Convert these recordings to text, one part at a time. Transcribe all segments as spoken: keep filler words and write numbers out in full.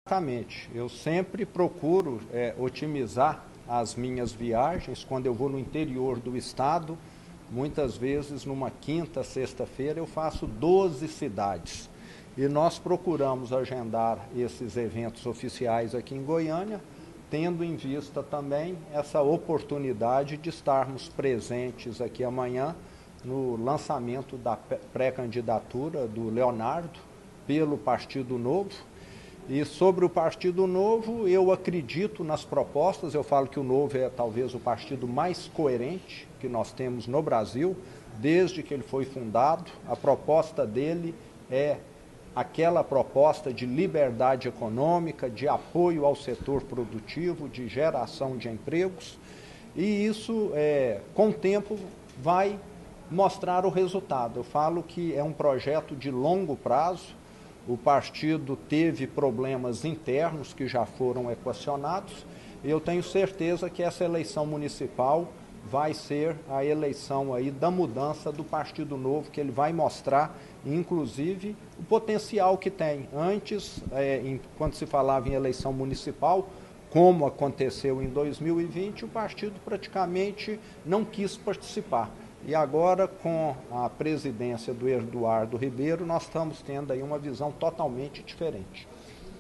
Exatamente. Eu sempre procuro é, otimizar as minhas viagens quando eu vou no interior do estado. Muitas vezes, numa quinta, sexta-feira, eu faço doze cidades. E nós procuramos agendar esses eventos oficiais aqui em Goiânia, tendo em vista também essa oportunidade de estarmos presentes aqui amanhã no lançamento da pré-candidatura do Leonardo pelo Partido Novo. E sobre o Partido Novo, eu acredito nas propostas. Eu falo que o Novo é talvez o partido mais coerente que nós temos no Brasil, desde que ele foi fundado. A proposta dele é aquela proposta de liberdade econômica, de apoio ao setor produtivo, de geração de empregos. E isso, é, com o tempo, vai mostrar o resultado. Eu falo que é um projeto de longo prazo. O partido teve problemas internos que já foram equacionados. Eu tenho certeza que essa eleição municipal vai ser a eleição aí da mudança do Partido Novo, que ele vai mostrar, inclusive, o potencial que tem. Antes, é, em, quando se falava em eleição municipal, como aconteceu em dois mil e vinte, o partido praticamente não quis participar. E agora, com a presidência do Eduardo Ribeiro, nós estamos tendo aí uma visão totalmente diferente.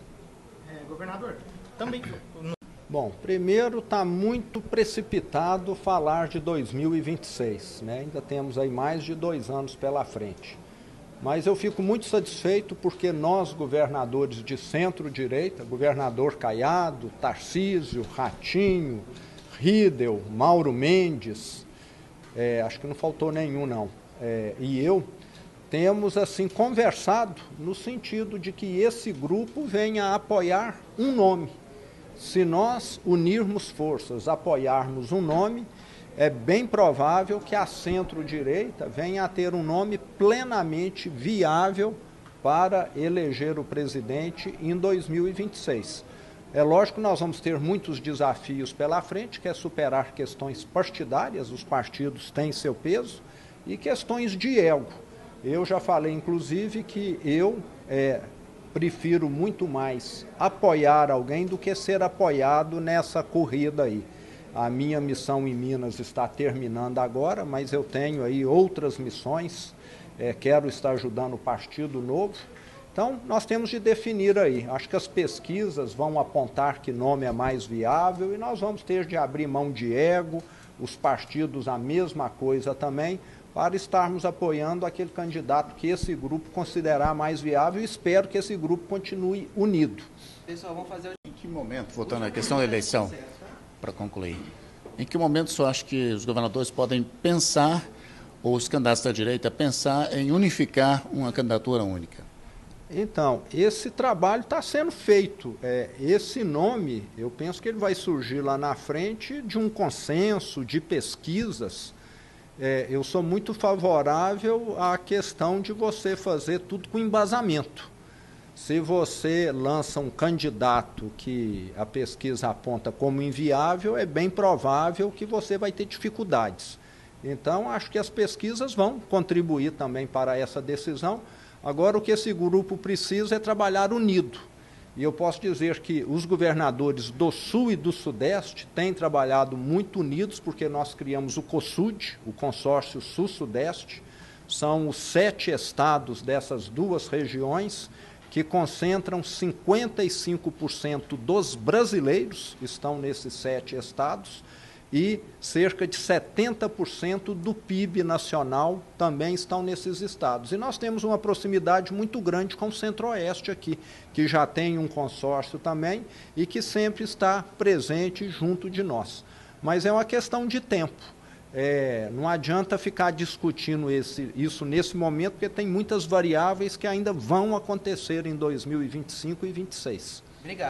É, governador, também... Bom, primeiro está muito precipitado falar de dois mil e vinte e seis, né? Ainda temos aí mais de dois anos pela frente. Mas eu fico muito satisfeito porque nós, governadores de centro-direita, governador Caiado, Tarcísio, Ratinho, Riedel, Mauro Mendes... É, acho que não faltou nenhum, não. É, e eu temos, assim, conversado no sentido de que esse grupo venha a apoiar um nome. Se nós unirmos forças, apoiarmos um nome, é bem provável que a centro-direita venha a ter um nome plenamente viável para eleger o presidente em dois mil e vinte e seis. É lógico que nós vamos ter muitos desafios pela frente, que é superar questões partidárias, os partidos têm seu peso, e questões de ego. Eu já falei, inclusive, que eu é, prefiro muito mais apoiar alguém do que ser apoiado nessa corrida aí. A minha missão em Minas está terminando agora, mas eu tenho aí outras missões, é, quero estar ajudando o Partido Novo. Então, nós temos de definir aí. Acho que as pesquisas vão apontar que nome é mais viável e nós vamos ter de abrir mão de ego, os partidos a mesma coisa também, para estarmos apoiando aquele candidato que esse grupo considerar mais viável e espero que esse grupo continue unido. Pessoal, vamos fazer... Em que momento, voltando à questão da eleição, para concluir, em que momento você acha que os governadores podem pensar, ou os candidatos da direita, pensar em unificar uma candidatura única? Então, esse trabalho está sendo feito. É, esse nome, eu penso que ele vai surgir lá na frente de um consenso, de pesquisas. É, eu sou muito favorável à questão de você fazer tudo com embasamento. Se você lança um candidato que a pesquisa aponta como inviável, é bem provável que você vai ter dificuldades. Então, acho que as pesquisas vão contribuir também para essa decisão. Agora, o que esse grupo precisa é trabalhar unido. E eu posso dizer que os governadores do Sul e do Sudeste têm trabalhado muito unidos, porque nós criamos o COSUD, o Consórcio Sul-Sudeste. São os sete estados dessas duas regiões que concentram cinquenta e cinco por cento dos brasileiros, estão nesses sete estados, e cerca de setenta por cento do P I B nacional também estão nesses estados. E nós temos uma proximidade muito grande com o Centro-Oeste aqui, que já tem um consórcio também e que sempre está presente junto de nós. Mas é uma questão de tempo. É, não adianta ficar discutindo esse, isso nesse momento, porque tem muitas variáveis que ainda vão acontecer em dois mil e vinte e cinco e dois mil e vinte e seis. Obrigado.